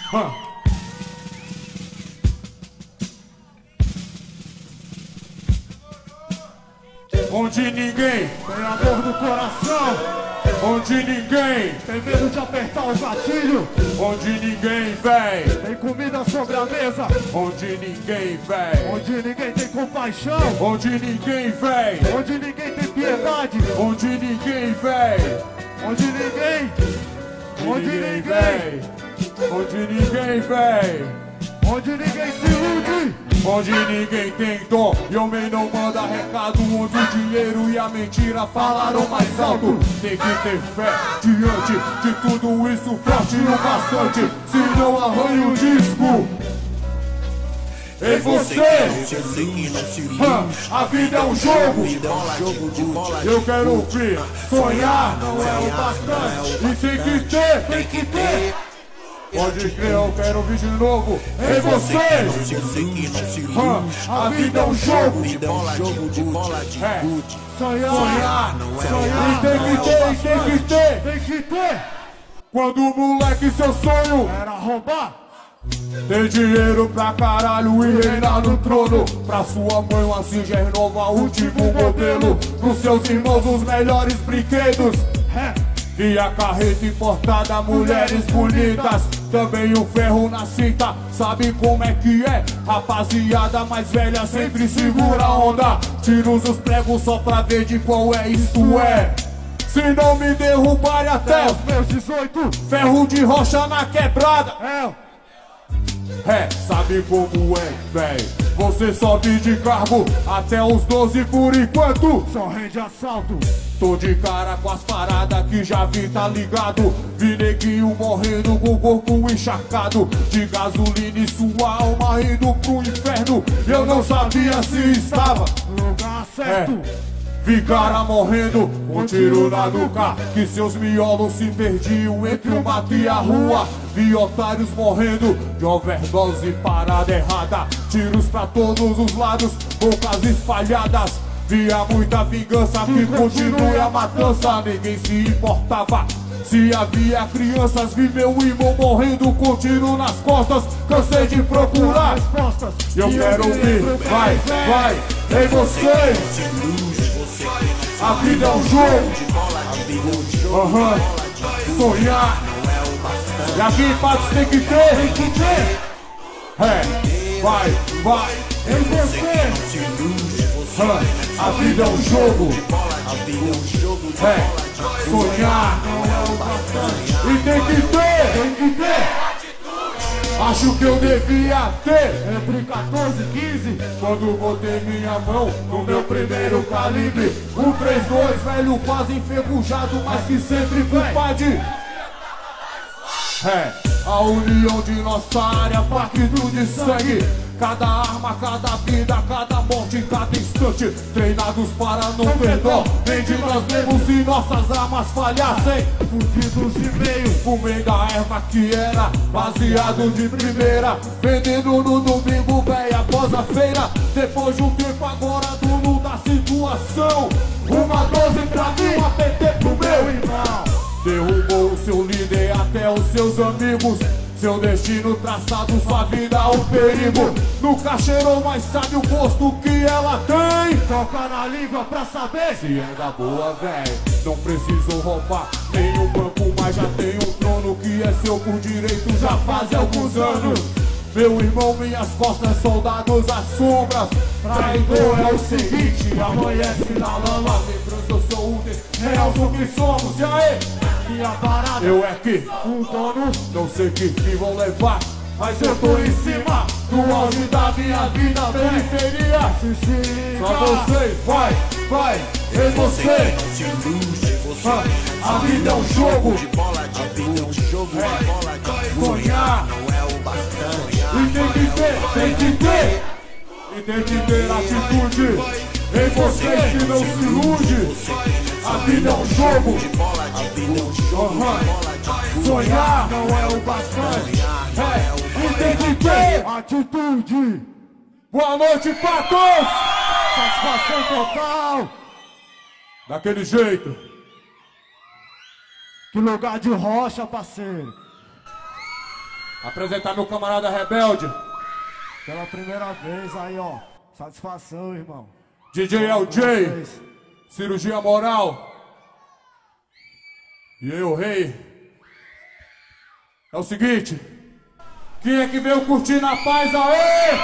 Onde ninguém tem amor no coração, onde ninguém tem medo de apertar o gatilho, onde ninguém vem tem comida sobre a mesa, onde ninguém vem, onde ninguém tem compaixão, onde ninguém vem, onde ninguém tem piedade, onde ninguém vem, onde ninguém, onde ninguém, onde ninguém vem, onde ninguém se ilude, onde ninguém tem dó e homem não manda recado, onde o dinheiro e a mentira falaram mais alto. Tem que ter fé diante de tudo isso, forte o bastante, senão arranha o disco. Ei você, a vida é um jogo, eu quero ouvir, sonhar não é o bastante, e tem que ter. Pode crer, eu quero ouvir de novo. Ei você, a vida é um jogo, sonhar, e tem que ter. Quando o moleque seu sonho era roubar, ter dinheiro pra caralho e reinar no trono, pra sua mãe uma Singer nova, último modelo, pros seus irmãos os melhores brinquedos, e a carreta importada, mulheres bonitas, também o ferro na cinta, sabe como é que é? Rapaziada mais velha sempre segura a onda, tiro os pregos só pra ver de qual é isto é. Se não me derrubarem até os meus 18, ferro de rocha na quebrada. Sabe como é, véi? Você sobe de cargo até os 12 por enquanto, só rende assalto. Tô de cara com as paradas que já vi, tá ligado? Vi neguinho morrendo com o corpo encharcado de gasolina e sua alma indo pro inferno. Eu não sabia se estava no lugar certo. Vi cara morrendo com tiro na nuca, que seus miolos se perdiam entre o mato e a rua. Vi otários morrendo de overdose, parada errada, tiros pra todos os lados, bocas espalhadas. Via muita vingança que continue a matança, ninguém se importava se havia crianças. Vi meu irmão morrendo com tiro nas costas, cansei de procurar respostas. Eu quero ouvir, vai, ei vocês, a vida é um jogo, sonhar, e aqui em Patos tem que ter, vai, ei vocês, a vida é um jogo, sonhar, e tem que ter. Acho que eu devia ter entre 14 e 15, quando botei minha mão no meu primeiro calibre. Um 32, velho, quase enferrujado, mas que sempre culpade. A união de nossa área, pacto de sangue. Cada arma, cada vida, cada morte, cada instante, treinados para não ter dó nem de nós mesmos se nossas armas falhassem. Fudidos de meio, fumei da erva que era baseado de primeira, vendendo no domingo, véia, após a feira. Depois de um tempo agora, dono da situação, uma 12 pra mim, uma PT pro meu irmão. Derrubou o seu líder até os seus amigos, seu destino traçado, sua vida um perigo. Nunca cheirou, mas sabe o gosto que ela tem. Toca na língua pra saber se é da boa, véi. Não preciso roubar nenhum banco, mas já tem um trono que é seu por direito já faz alguns anos. Meu irmão, minhas costas, soldados às sombras. Traidor é o seguinte, amanhece na lama. Lembrança, eu sou útil, realço o que somos, e aí? Minha parada, eu é que um dono, não sei que fim vão levar, mas eu tô em cima do auge da minha vida, periferia. Só vocês, vai, e você, a vida é um jogo, sonhar, e tem que ter atitude. Em vocês que não se ilude, a vida é um jogo, sonhar não é o bastante, e tem que ter atitude. Boa noite pra todos, satisfação total. Daquele jeito, que lugar de rocha, parceiro. Apresentar meu camarada rebelde. Pela primeira vez aí, ó. Satisfação, irmão. DJ LJ. Cirurgia moral. E eu, rei. É o seguinte. Quem é que veio curtir na paz, aê?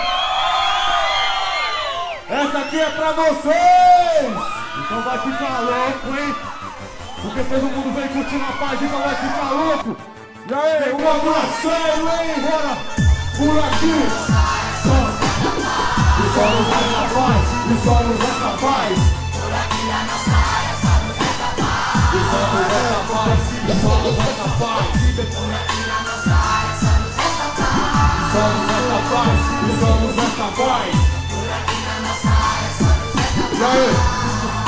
Essa aqui é pra vocês! Então vai ficar louco, hein? Porque todo mundo vem curtir na paz, então vai ficar louco! E aí, um abraço sério, hein? Bora! Por aqui! E só nos resta paz! E só nos resta paz! Por aqui na nossa área só nos resta paz! E só nos resta paz! E só nos resta paz! Por aqui na nossa área só nos resta paz! E só nos resta paz! E só nos resta paz! Por aqui na nossa área só nos resta paz! E aí?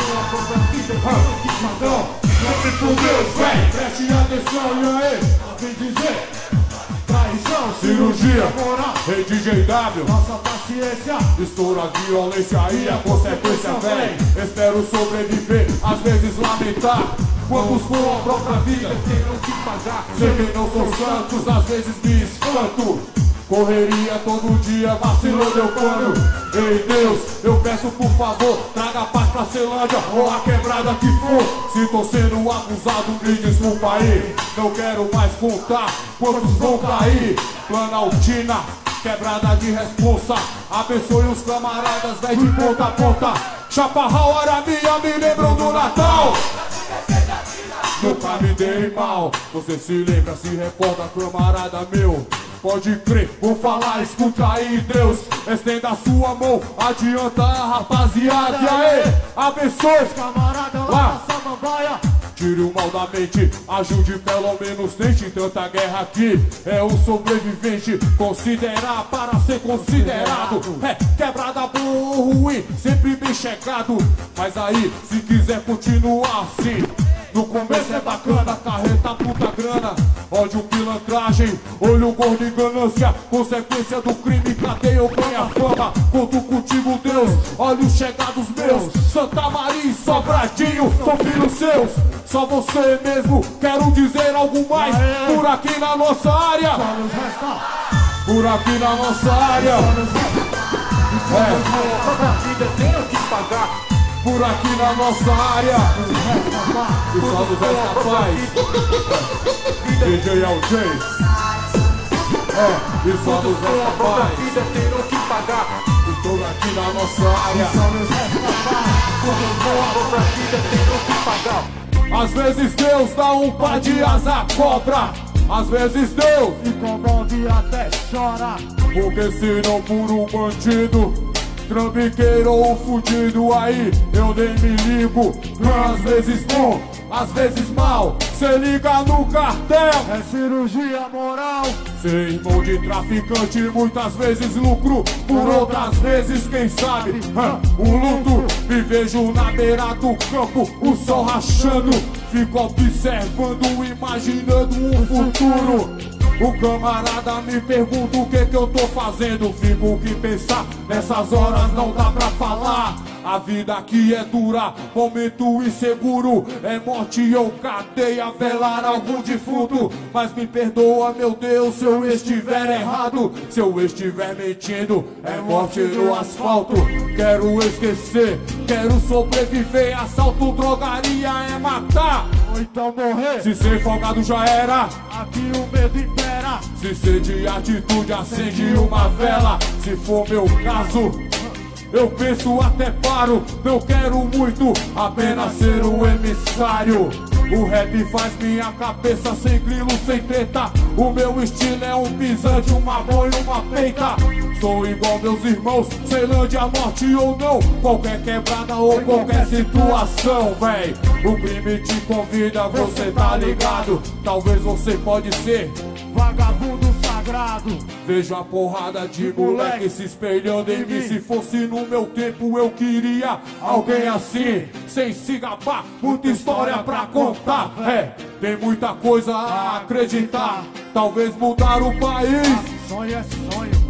Nome por Deus, vem, preste atenção, e aí? Vem dizer, traição, cirurgia, rei DJ W, nossa paciência, estoura a violência e a consequência vem. Espero sobreviver, às vezes lamentar. Quantos com a própria vida terão que pagar? Sei que não sou santos, às vezes me espanto. Correria todo dia, vacilou deu pano. Ei Deus, eu peço por favor, traga paz pra Ceilândia ou a quebrada que for. Se tô sendo abusado, me desculpa aí. Não quero mais contar quantos vão cair. Planaltina, quebrada de responsa. Abençoe os camaradas, véi de ponta a ponta. Chaparral, Aramia, me lembram do Natal. Nunca me dei mal. Você se lembra, se recorda, camarada meu. Pode crer, vou falar, escuta aí, Deus. Estenda a sua mão, adianta a rapaziada. E aí, abençoe os camarada lá na samambaia. Tire o mal da mente, ajude pelo menos tente. Tanta guerra aqui, é o sobrevivente. Considerar para ser considerado. É quebrada boa ruim, sempre bem chegado. Mas aí, se quiser continuar assim, no começo é bacana, carreta puta grana. Ódio, pilantragem, olho gordo e ganância. Consequência do crime, cadeia ou ganha fama. Conto contigo, Deus, olhos chegados meus. Santa Maria, Sobradinho, são filhos seus. Só você mesmo, quero dizer algo mais. Por aqui na nossa área, por aqui na nossa área, por aqui na nossa área, e só nos resta paz. DJ LJ, e só nos resta paz. Estou aqui na nossa área, só nos resta paz. Às vezes Deus dá um par de asa cobra. Às vezes Deus se comove e até chora. Porque se não por um bandido, trambiqueiro ou fudido, aí eu nem me ligo. Às vezes bom, às vezes mal, cê liga no cartel, é cirurgia moral. Ser irmão de traficante, muitas vezes lucro, por outras vezes quem sabe, um luto. Me vejo na beira do campo, o sol rachando. Fico observando, imaginando um futuro. O camarada me pergunta o que eu tô fazendo. Fico que pensar, nessas horas não dá pra falar. A vida aqui é dura, momento inseguro. É morte ou cadeia, velar algum defunto. Mas me perdoa, meu Deus, se eu estiver errado. Se eu estiver mentindo, é morte no asfalto. Quero esquecer, quero sobreviver. Assalto, drogaria é matar ou então morrer. Se ser folgado já era, aqui o medo impera. Se ser de atitude, acende uma vela. Se for meu caso, eu penso até paro. Não quero muito, apenas ser o emissário. O rap faz minha cabeça sem grilo, sem treta. O meu estilo é um pisante, uma mão e uma peita. Sou igual meus irmãos, Ceilândia, morte ou não. Qualquer quebrada ou qualquer situação, véi. O crime te convida, você tá ligado. Talvez você pode ser vagabundo sagrado. Vejo a porrada de moleque se espelhando em mim. Se fosse no meu tempo eu queria alguém assim, sem se gabar, muita história pra contar. Tem muita coisa a acreditar. Talvez mudar o país, sonho é sonho.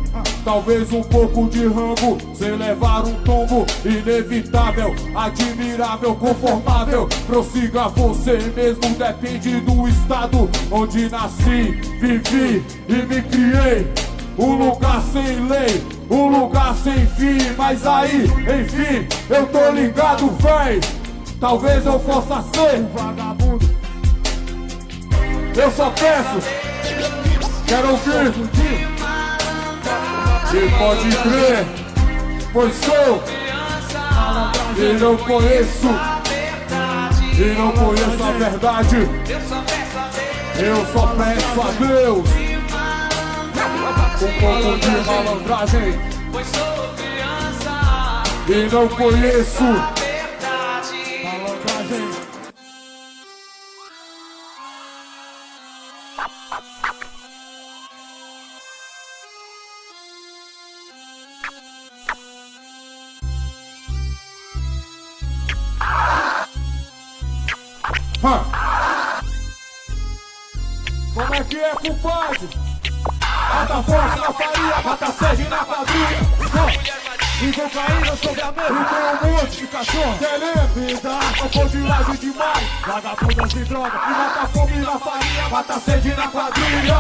Talvez um pouco de rango, sem levar um tombo. Inevitável, admirável, confortável. Prossiga você mesmo, depende do estado onde nasci, vivi e me criei. Um lugar sem lei, um lugar sem fim. Mas aí, enfim, eu tô ligado, véi. Talvez eu possa ser um vagabundo. Eu só peço, quero ouvir. E pode crer, pois sou e não conheço, e não conheço a verdade. Eu só peço a Deus um pouco de malandragem, e não conheço malandragem. Como é que é, compadre? Mata forte na farinha, mata sede na quadrilha. E cocaína sobre a mesa. E tem um monte de cachorro querendo me dar crocodilagem demais. Vagabundas de droga. E mata fome na farinha, mata sede na quadrilha.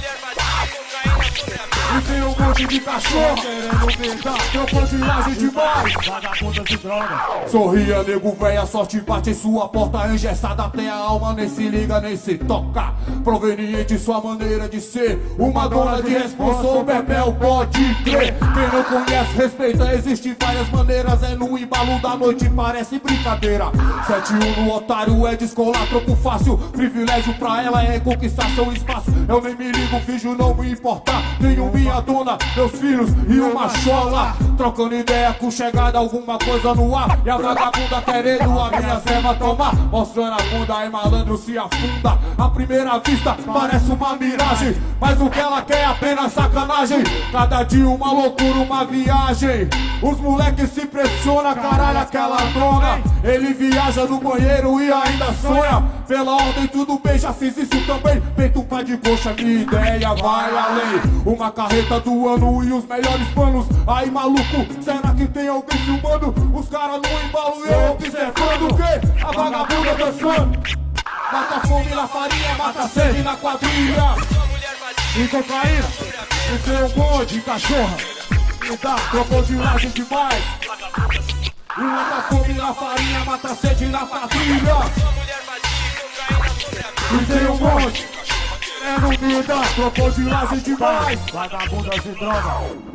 E tem um monte de cachorro querendo me dar crocodilagem demais. Vagabundas de droga. Sorria, nego véi, a sorte bate em sua porta engessada até a alma, nem se liga, nem se toca. Proveniente sua maneira de ser, uma dona de responsa ou bebel, pode crer. Quem não conhece, respeita, existem várias maneiras. É no embalo da noite, parece brincadeira. 7-1 no otário é descolar troco fácil. Privilégio pra ela é conquistar seu espaço. Eu nem me ligo, finjo não me importar. Tenho minha dona, meus filhos e uma chola. Trocando ideia com chegada, alguma coisa no ar. E a vagabunda querendo a minha ceva tomar. Mostrando a bunda e malandro se afunda. À primeira vista parece uma miragem, mas o que ela quer é apenas sacanagem. Cada dia uma loucura, uma viagem. Os moleques se pressionam, caralho, aquela dona. Ele viaja no banheiro e ainda sonha. Pela ordem tudo bem, já fiz isso também. Peito pá de coxa, minha ideia vai além. Uma carreta do ano e os melhores planos. Aí maluco, será que tem alguém filmando? Os caras no embalo e eu observando o quê? A vagabunda dançando. Mata fome na farinha, mata sede na quadrilha. E cocaína, e tem um monte de cachorra. E dá crocodilagem demais. E mata fome na farinha, mata sede na quadrilha. E tem um monte, não me dá crocodilagem demais. Vagabundas de droga.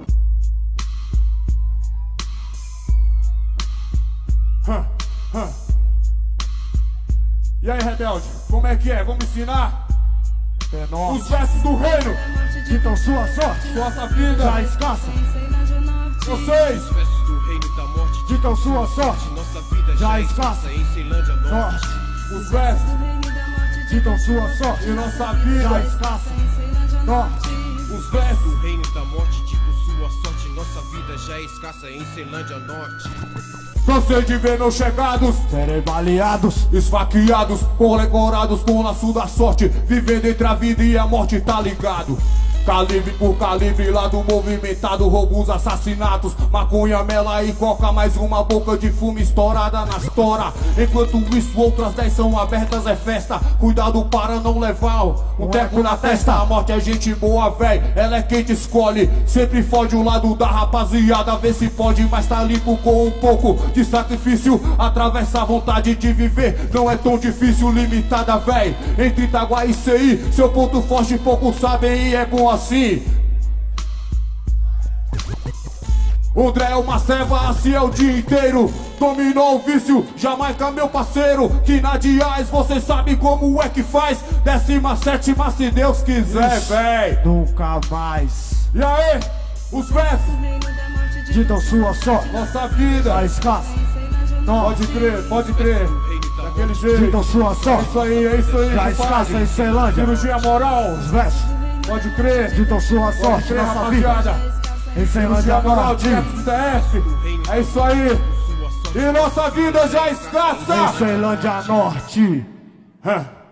E aí, rebelde, como é que é? Vamos ensinar? Os versos do reino ditam sua sorte, nossa vida já escassa. Vocês ditam sua sorte, já escassa. Norte. Os versos ditam sua sorte e nossa vida já escassa. Norte. Os versos do reino da morte ditam sua sorte, nossa vida já é escassa em Ceilândia Norte. Cansei de ver meus chegados serem baleados, esfaqueados, condecorados com o laço da sorte. Vivendo entre a vida e a morte, tá ligado? Calibre por calibre, lado movimentado, roubos, assassinatos, maconha, mela e coca, mais uma boca de fumo estourada nas tora. Enquanto isso, outras 10 são abertas, é festa. Cuidado para não levar um teco na testa. A morte é gente boa, véi, ela é quem te escolhe. Sempre fode o lado da rapaziada, vê se pode, mas tá limpo com um pouco de sacrifício. Atravessa a vontade de viver, não é tão difícil, limitada, véi. Entre Itaguaí e CI, seu ponto forte poucos sabem e é bom assim. O André é uma ceva, assim é o dia inteiro. Dominou o vício, Jamaica meu parceiro. Que na Dias você sabe como é que faz. 17ª se Deus quiser, véi. Nunca mais. E aí, os versos ditam sua sorte, nossa vida já escassa. Pode crer, pode crer. Daquele jeito. Ditam sua sorte, É isso aí, já escassa em Ceilândia. Cirurgia moral. Os versos Pode crer. ditam sua Pode sorte, crer, nossa vida rapaziada. em Ceilândia Cirurgia moral Norte. direto do DF. É isso aí. E nossa vida já escassa. Em Ceilândia Norte.